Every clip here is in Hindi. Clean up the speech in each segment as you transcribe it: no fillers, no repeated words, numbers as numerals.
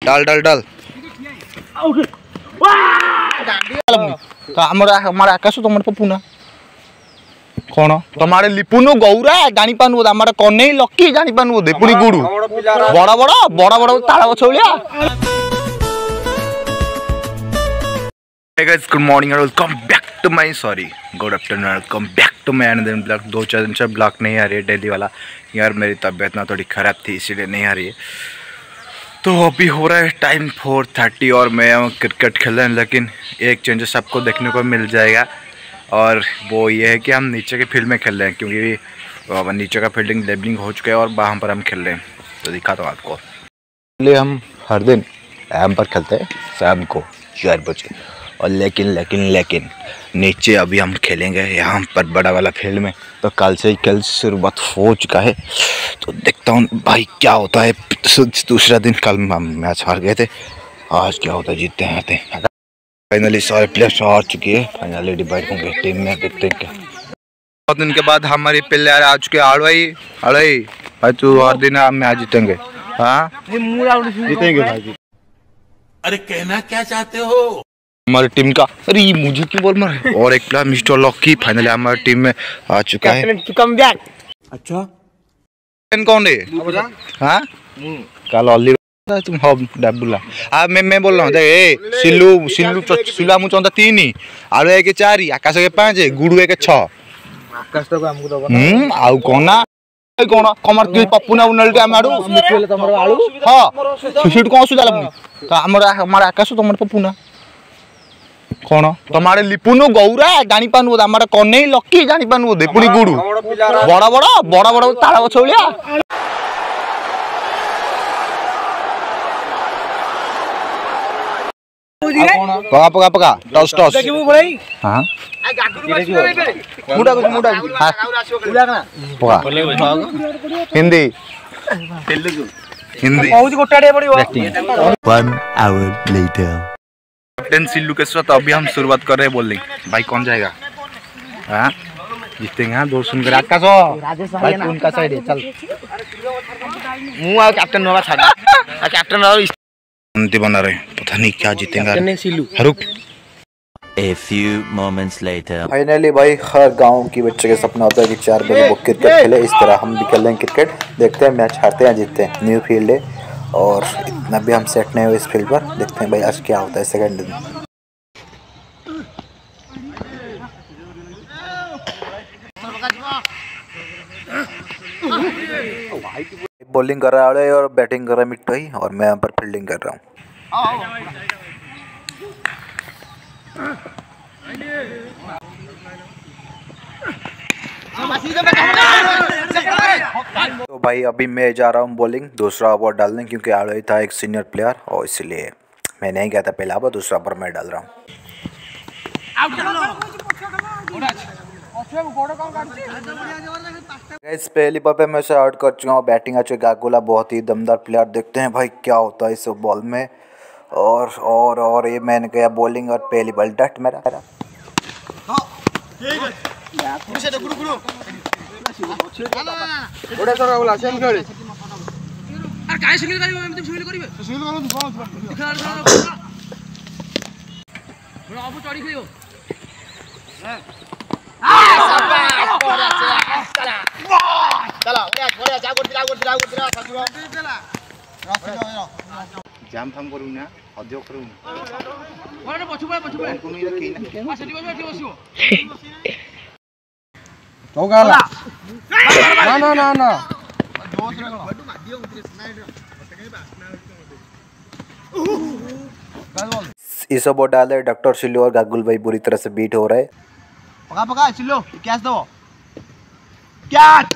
डाल डाल डाल हमारे आकाश तुम पुना कौन तुम आड़े लिपुनु गौरा जानी पानु आम कन्हई लकी जानी पानु पुणी गुड़ू बड़ बड़ बड़ बड़ ताल गछ भाया। Hey guys, good morning and welcome back to my good afternoon and welcome back to my another vlog। 2-4 दिन से ब्लॉग नहीं आ रही है डेली वाला यार, मेरी तबीयत ना थोड़ी ख़राब थी इसीलिए नहीं आ रही है। तो अभी हो रहा है टाइम 4:30 और मैं क्रिकेट खेल रहे हैं, लेकिन एक चेंजेस आपको देखने को मिल जाएगा और वो ये है कि हम नीचे के फील्ड में खेल रहे हैं, क्योंकि नीचे का फील्डिंग लेबलिंग हो चुका है और वहाँ पर हम खेल रहे हैं। तो दिखाता हूँ आपको। इसलिए हम हर दिन यहाँ पर खेलते हैं शाम को 4 बजे, और लेकिन नीचे अभी हम खेलेंगे यहाँ पर बड़ा वाला फील्ड में। तो कल से शुरुआत हो चुका है, तो देखता हूँ भाई क्या होता है। दूसरा दिन कल मैच हार गए थे, आज क्या होता है, जीतते हैं आते हैं। फाइनली सारे प्लेयर्स हार चुके हैं, फाइनली डिवाइड होंगे टीम में, देखते हैं क्या। बहुत दिन के बाद हमारे प्लेयर आ चुके। आड़वाई भाई तू हर दिन हम मैच जीतेंगे। हाँ जीतेंगे भाई। अरे कहना क्या चाहते हो हमारी टीम का? अरे मुझे क्यों बोल रहा है। और एक प्लेयर मिस्टर लॉकी फाइनली हमारी टीम में आ चुका है। अच्छा कौन है? हाँ कल ओली तुम हो डबुला। मैं बोल रहा हूँ देख, सिल्लू आमु चंदा 3, आलू 1 4, आकाश 1 5, गुडू 1 6। आकाश तो हमको दबा आउ कोना कौन कमर की पप्पुना उनलटे हम आडू मिठेले तमरो आलू। हां सुसीट को असुदा लगनी तो हमारे आकाश तुम पप्पुना कौन तुम आड़े लिपुनु गौरा जानी पानु आम कन्हई लकी जानी पानु पुणी गुड़ू बड़ बड़ बड़ बड़ ताल गछ भाया। पका पका पका टस टस। हां मुडा मुडा पका हिंदी हिंदी बहुत गोटाडे पड़ियो। 1 hour later कैप्टन सिल्लू के साथ अभी हम शुरुआत कर रहे हैं बोलिंग। भाई कौन जाएगा? हाँ जीतेंगे। हाँ दो सुनकर आकाश भाई उनका साइड है, चल मुँह कैप्टन होगा छाड़ा कैप्टन और शांति बना रहे, पता नहीं क्या जीतेंगे सिल्लू। रुक A few moments later finally भाई हर गांव की बच्चे का सपना होता है कि 4 बजे वो क्रिकेट खेले। इस तरह हम भी खेल रहे हैं क्रिकेट, देखते हैं मैच हारते हैं जीतते हैं। न्यू फील्ड है और इतना भी हम सेट नहीं हुए इस फील्ड पर, देखते हैं भाई आज क्या होता है सेकंड दिन। बॉलिंग कर रहा है और बैटिंग कर रहा है मिट्टू ही, और मैं यहाँ पर फील्डिंग कर रहा हूँ। तो भाई अभी मैं जा रहा हूँ बॉलिंग, दूसरा ओवर डालने, क्योंकि आड़ोई था एक सीनियर प्लेयर और इसलिए मैं नहीं गया था पहला ओवर, दूसरा ओवर मैं डाल रहा हूँ। पहली बॉल पे मैं उसे आउट कर चुका हूँ। बैटिंग आ चुकी गागुला, बहुत ही दमदार प्लेयर, देखते हैं भाई क्या होता है इस बॉल में। और ये मैंने किया बॉलिंग और पहली बॉल डट मेरा। जाम फाम करू ना अधिक करू ना इस ओवर डाले डॉक्टर सिल्लू और गागुल भाई बुरी तरह से बीट हो रहे। पका पका सिल्लू कैच दो कैच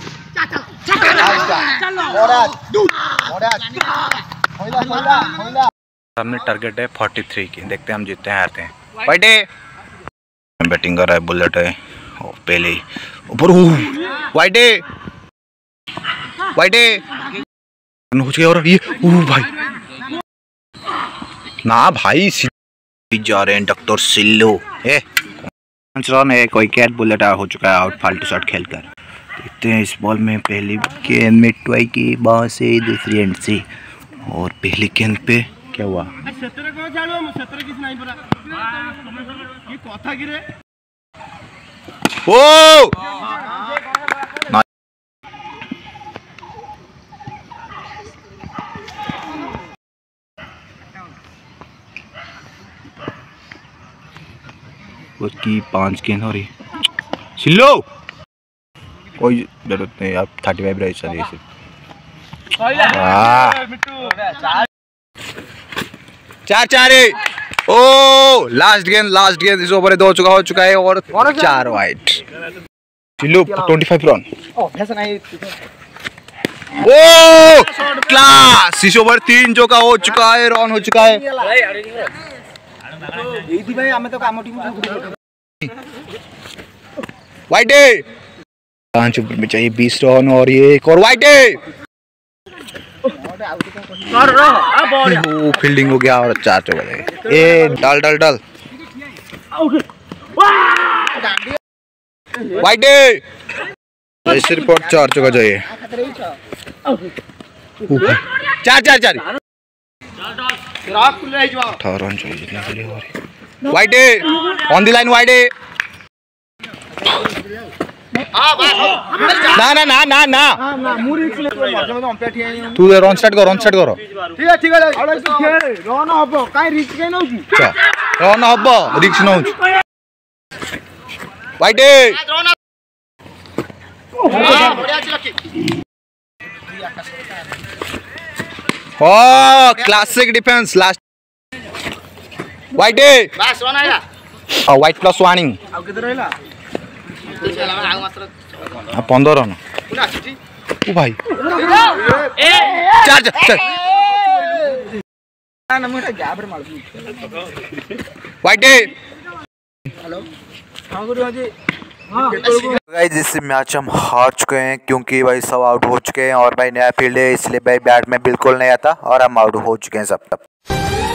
सामने टारगेट है 43 की, देखते हैं हम जीतते हैं हारते हैं। वाइडे बैटिंग कर रहा है, बुलेट है और पहले ऊपर वाइडे और ये भाई ना भाई जा रहे हैं डॉक्टर सिल्लू। रन है, कोई कैट बुलेट हो चुका है आउट फाल्तू शॉट खेलकर। देखते हैं इस बॉल में पहली गेंद में ट्वाई की बाह से, दूसरी एंड से, और पहली गेंद पे क्या हुआ? ओ उसकी 5 गेंद हो रही। सिल्लो कोई जरूरत नहीं, आप 35 रहे चलिए से। 4-4 ओ लास्ट गेंद इस ओवर 2 हो चुका है और 4 वाइट। सिल्लो 25 रन। ओ क्लास, इस ओवर 3 चौका हो चुका है, रन हो चुका है। वाइट 5 ओवर में चाहिए 20 रन और ये एक और वाइट फील्डिंग हो गया और 4 चौका जाएगा। ए डल वाइट ऐसे रिपोर्ट 4 चौका चाहिए। 4 18 रन चाहिए जितना के लिए हो रही। Wide on the line wide. ना तू रन स्टार्ट करो। ठीक है रन हबो काई रिस्क नै नउची। अच्छा रन हबो रिस्क नउची। वाइट ओ क्लासिक डिफेंस लास्ट। वाइट बस रन आइला। वाइट प्लस वार्निंग आ केते रहला 15 रन। ओ भाई 4 वाइट हेलो गाइस इस मैच हम हार चुके हैं क्योंकि भाई सब आउट हो चुके हैं और भाई नया फील्ड है इसलिए भाई बैट में बिल्कुल नहीं आता और हम आउट हो चुके हैं सब तब।